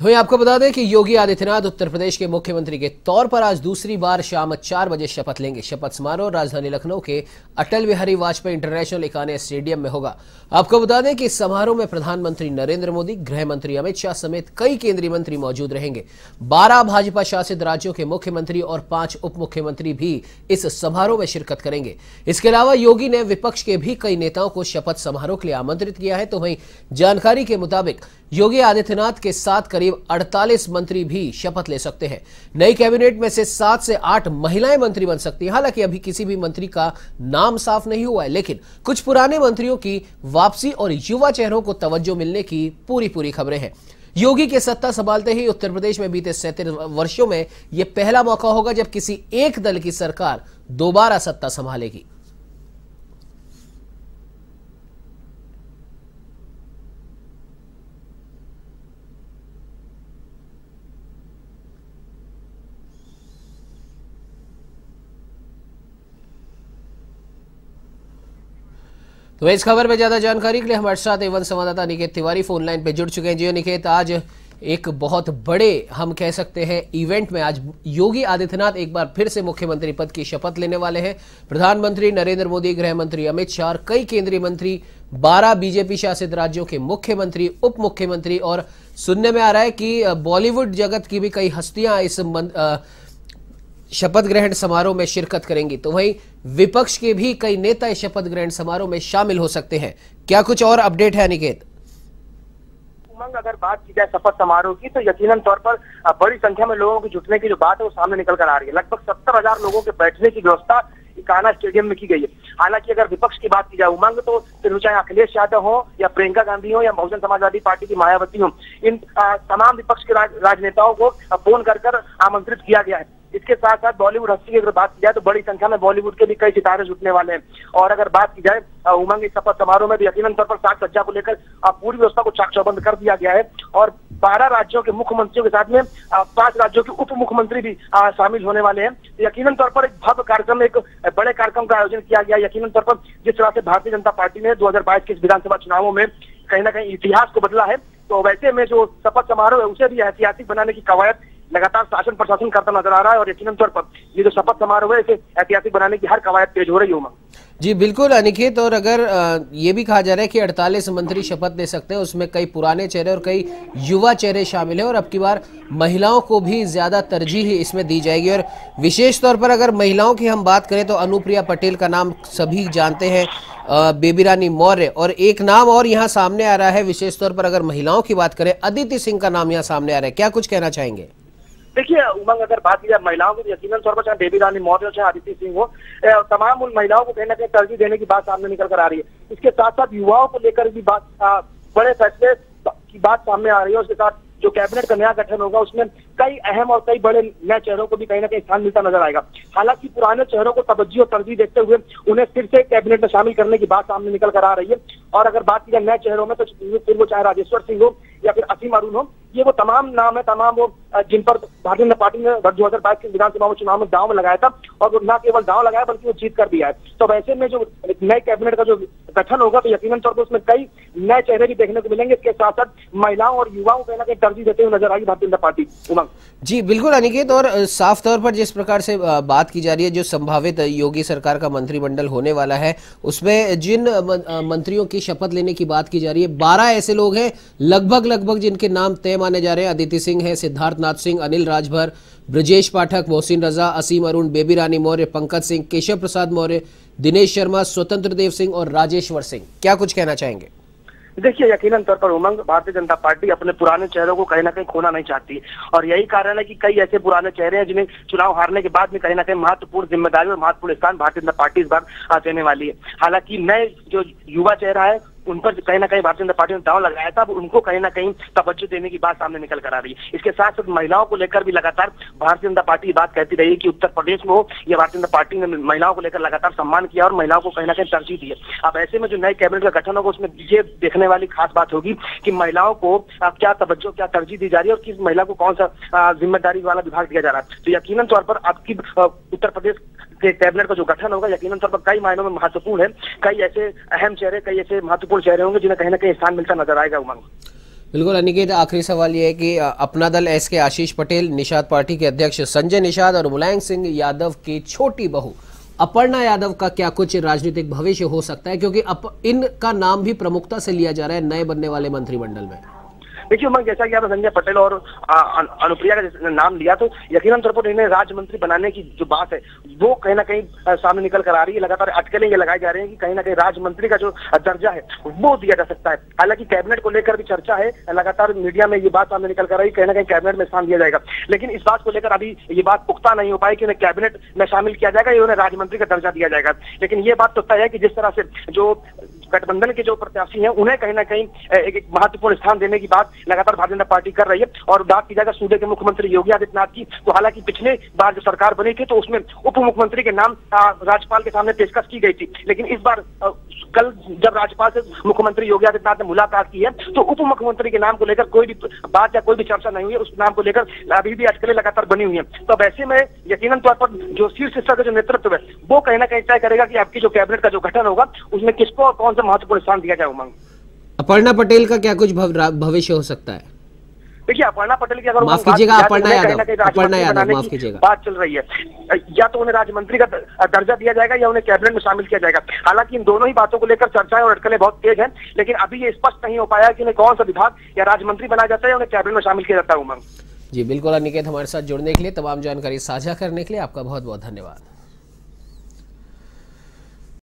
तो वहीं आपको बता दें कि योगी आदित्यनाथ उत्तर प्रदेश के मुख्यमंत्री के तौर पर आज दूसरी बार शाम 4 बजे शपथ लेंगे। शपथ समारोह राजधानी लखनऊ के अटल बिहारी वाजपेयी इंटरनेशनल इकाना स्टेडियम में होगा। आपको बता दें कि इस समारोह में प्रधानमंत्री नरेंद्र मोदी, गृह मंत्री अमित शाह समेत कई केंद्रीय मंत्री मौजूद रहेंगे। 12 भाजपा शासित राज्यों के मुख्यमंत्री और 5 उप मुख्यमंत्री भी इस समारोह में शिरकत करेंगे। इसके अलावा योगी ने विपक्ष के भी कई नेताओं को शपथ समारोह के लिए आमंत्रित किया है। तो वहीं जानकारी के मुताबिक योगी आदित्यनाथ के साथ करीब 48 मंत्री भी शपथ ले सकते हैं। नई कैबिनेट में से 7 से 8 महिलाएं मंत्री बन सकती हैं। हालांकि अभी किसी भी मंत्री का नाम साफ नहीं हुआ है, लेकिन कुछ पुराने मंत्रियों की वापसी और युवा चेहरों को तवज्जो मिलने की पूरी खबरें हैं। योगी के सत्ता संभालते ही उत्तर प्रदेश में बीते 37 वर्षों में यह पहला मौका होगा जब किसी एक दल की सरकार दोबारा सत्ता संभालेगी। तो इस खबर में ज्यादा जानकारी के लिए हमारे साथ एवं संवाददाता निकेत तिवारी फोन लाइन पे जुड़ चुके हैं। जी निकेत, आज एक बहुत बड़े हम कह सकते हैं इवेंट में आज योगी आदित्यनाथ एक बार फिर से मुख्यमंत्री पद की शपथ लेने वाले हैं। प्रधानमंत्री नरेंद्र मोदी, गृह मंत्री अमित शाह और कई केंद्रीय मंत्री, 12 बीजेपी शासित राज्यों के मुख्यमंत्री, उप मुख्यमंत्री और सुनने में आ रहा है कि बॉलीवुड जगत की भी कई हस्तियां इस शपथ ग्रहण समारोह में शिरकत करेंगी। तो वहीं विपक्ष के भी कई नेता इस शपथ ग्रहण समारोह में शामिल हो सकते हैं। क्या कुछ और अपडेट है निकेत? उमंग, अगर बात की जाए शपथ समारोह की तो यकीनन तौर पर बड़ी संख्या में लोगों के जुटने की जो बात है वो सामने निकल कर आ रही है। लगभग 70,000 लोगों के बैठने की व्यवस्था इकाना स्टेडियम में की गई है। हालांकि अगर विपक्ष की बात की जाए उमंग, तो फिर चाहे अखिलेश यादव हो या प्रियंका गांधी हो या बहुजन समाजवादी पार्टी की मायावती हो, इन तमाम विपक्ष के राजनेताओं को फोन कर आमंत्रित किया गया है। इसके साथ साथ बॉलीवुड हस्ती की अगर बात की जाए तो बड़ी संख्या में बॉलीवुड के भी कई सितारे जुटने वाले हैं। और अगर बात की जाए उमंग, इस शपथ समारोह में भी यकीनन तौर पर साज सज्जा को लेकर पूरी व्यवस्था को चाक चौबंद कर दिया गया है। और 12 राज्यों के मुख्यमंत्रियों के साथ में 5 राज्यों के उप मुख्यमंत्री भी शामिल होने वाले हैं। यकीनन तौर पर एक भव्य कार्यक्रम, एक बड़े कार्यक्रम का आयोजन किया गया। यकीनन तौर पर जिस तरह से भारतीय जनता पार्टी ने 2022 के विधानसभा चुनावों में कहीं ना कहीं इतिहास को बदला है, तो वैसे में जो शपथ समारोह है उसे भी ऐतिहासिक बनाने की कवायद लगातार शासन प्रशासन करता नजर आ रहा है। और यकीनन तौर पर ये जो शपथ समारोह है इसे ऐतिहासिक बनाने की हर कवायद तेज हो रही है। जी बिल्कुल अनिकेत, और अगर ये भी कहा जा रहा है कि 48 मंत्री शपथ ले सकते हैं, उसमें कई पुराने चेहरे और कई युवा चेहरे शामिल हैं और अब की बार महिलाओं को भी ज्यादा तरजीह इसमें दी जाएगी। और विशेष तौर पर अगर महिलाओं की हम बात करें तो अनुप्रिया पटेल का नाम सभी जानते हैं, बेबी रानी मौर्य, और एक नाम और यहाँ सामने आ रहा है। विशेष तौर पर अगर महिलाओं की बात करें, अदिति सिंह का नाम यहाँ सामने आ रहा है। क्या कुछ कहना चाहेंगे? देखिए उमंग, अगर बात की जाए महिलाओं की, यकीनन तौर पर चाहे बेबी रानी मौर्य हो चाहे अदिति सिंह हो, तमाम उन महिलाओं को कहीं ना कहीं तरजीह देने की बात सामने निकल कर आ रही है। इसके साथ साथ युवाओं को लेकर भी बात, बड़े फैसले की बात सामने आ रही है। उसके साथ जो कैबिनेट का नया गठन होगा उसमें कई अहम और कई बड़े नए चेहरों को भी कहीं ना कहीं स्थान मिलता नजर आएगा। हालांकि पुराने चेहरों को तवज्जो और तरजीह देखते हुए उन्हें फिर से कैबिनेट में शामिल करने की बात सामने निकल कर आ रही है। और अगर बात की जाए नए चेहरों में तो फिर वो चाहे राजेश्वर सिंह हो या फिर असीम अरुण हो, ये वो तमाम नाम है, तमाम वो जिन पर भारतीय जनता पार्टी ने 2022 के विधानसभा चुनाव में दांव लगाया था और वो न केवल दांव लगाया बल्कि वो जीत कर दिया है। तो वैसे में जो नए कैबिनेट का जो गठन होगा तो यकीनन तौर पर उसमें कई नए चेहरे भी देखने को मिलेंगे। इसके साथ साथ महिलाओं और युवाओं को कहीं ना कहीं तरजीह देते हुए नजर आएगी भारतीय जनता पार्टी। उमंग जी बिल्कुल अनिकेत, और साफ तौर पर जिस प्रकार से बात की जा रही है, जो संभावित योगी सरकार का मंत्रिमंडल होने वाला है उसमें जिन मंत्रियों की शपथ लेने की बात की जा रही है, 12 ऐसे लोग हैं लगभग जिनके नाम तय माने जा रहे हैं। अदिति सिंह है, सिद्धार्थ नाथ सिंह, अनिल राजभर, ब्रजेश पाठक, मोहसिन रजा, असीम अरुण, बेबी रानी मौर्य, पंकज सिंह, केशव प्रसाद मौर्य, दिनेश शर्मा, स्वतंत्र देव सिंह और राजेश्वर सिंह। क्या कुछ कहना चाहेंगे? देखिए यकीनन तौर पर उमंग, भारतीय जनता पार्टी अपने पुराने चेहरों को कहीं ना कहीं खोना नहीं चाहती और यही कारण है कि कई ऐसे पुराने चेहरे हैं जिन्हें चुनाव हारने के बाद में कहीं ना कहीं महत्वपूर्ण जिम्मेदारी और महत्वपूर्ण स्थान भारतीय जनता पार्टी इस बार देने वाली है। हालांकि नए जो युवा चेहरा है उन पर कहीं ना कहीं भारतीय जनता पार्टी ने दांव लगाया था, उनको कहीं ना कहीं तवज्जो देने की बात सामने निकल कर आ रही है। इसके साथ साथ महिलाओं को लेकर भी लगातार भारतीय जनता पार्टी ये बात कहती रही है कि उत्तर प्रदेश में हो या भारतीय जनता पार्टी ने महिलाओं को लेकर लगातार सम्मान किया और महिलाओं को कहीं ना कहीं तरजीह दी है। अब ऐसे में जो नए कैबिनेट का गठन होगा उसमें ये देखने वाली खास बात होगी कि महिलाओं को क्या तवज्जो, क्या तरजीह दी जा रही है और किस महिला को कौन सा जिम्मेदारी वाला विभाग दिया जा रहा है। तो यकीनन तौर पर आपकी उत्तर प्रदेश के कैबिनेट का जो गठन होगा यकीनन तौर पर कई मायनों में महत्वपूर्ण है। कई ऐसे अहम चेहरे, कई ऐसे महत्वपूर्ण चेहरे होंगे जिन्हें कहीं ना कहीं स्थान मिलता नजर आएगा। उमंग बिल्कुल अनिकेत, आखिरी सवाल ये है कि अपना दल एस के आशीष पटेल, निषाद पार्टी के अध्यक्ष संजय निषाद और मुलायम सिंह यादव की छोटी बहू अपर्णा यादव का क्या कुछ राजनीतिक भविष्य हो सकता है, क्योंकि इनका नाम भी प्रमुखता से लिया जा रहा है नए बनने वाले मंत्रिमंडल में? देखिए उमंग, जैसा कि आपने संजय पटेल और अनुप्रिया का नाम लिया, तो यकीनन तौर पर इन्हें राज्य मंत्री बनाने की जो बात है वो कहीं ना कहीं सामने निकल कर आ रही है। लगातार अटकलें ये लगाई जा रही है कि कहीं ना कहीं राज्य मंत्री का जो दर्जा है वो दिया जा सकता है। हालांकि कैबिनेट को लेकर भी चर्चा है, लगातार मीडिया में ये बात सामने निकल कर आ रही है, कहीं ना कहीं कैबिनेट में स्थान दिया जाएगा। लेकिन इस बात को लेकर अभी ये बात पुख्ता नहीं हो पाई कि उन्हें कैबिनेट में शामिल किया जाएगा या उन्हें राज्य मंत्री का दर्जा दिया जाएगा। लेकिन ये बात तो तय है कि जिस तरह से जो गठबंधन के जो प्रत्याशी हैं उन्हें कहीं ना कहीं एक महत्वपूर्ण स्थान देने की बात लगातार भारतीय जनता पार्टी कर रही है। और बात की जाएगा सूबे के मुख्यमंत्री योगी आदित्यनाथ की, तो हालांकि पिछले बार जो सरकार बनी थी तो उसमें उप मुख्यमंत्री के नाम राज्यपाल के सामने पेशकश की गई थी। लेकिन इस बार कल जब राज्यपाल से मुख्यमंत्री योगी आदित्यनाथ ने मुलाकात की है तो उप मुख्यमंत्री के नाम को लेकर कोई भी बात या कोई भी चर्चा नहीं हुई है। उस नाम को लेकर अभी भी अटकलें लगातार बनी हुई है। तो वैसे में यकीनन तौर पर जो शीर्ष स्तर का जो नेतृत्व है वो कहीं ना कहीं तय करेगा कि आपकी जो कैबिनेट का जो गठन होगा उसमें किसको और कौन सा महत्वपूर्ण स्थान दिया जाए। उमंग, अपर्णा पटेल का क्या कुछ भविष्य हो सकता है? देखिए अपर्णा पटेल की अगर माफ कीजिएगा, अपर्णा यादव माफ कीजिएगा, बात चल रही है, या तो उन्हें राज्य मंत्री का दर्जा दिया जाएगा या उन्हें कैबिनेट में शामिल किया जाएगा। हालांकि इन दोनों ही बातों को लेकर चर्चाएं और अटकलें बहुत तेज हैं, लेकिन अभी ये स्पष्ट नहीं हो पाया कि उन्हें कौन सा विभाग या राज्य मंत्री बनाया जाता है या उन्हें कैबिनेट में शामिल किया जाता है। उमंग जी बिल्कुल अनिकेत, हमारे साथ जुड़ने के लिए, तमाम जानकारी साझा करने के लिए आपका बहुत बहुत धन्यवाद।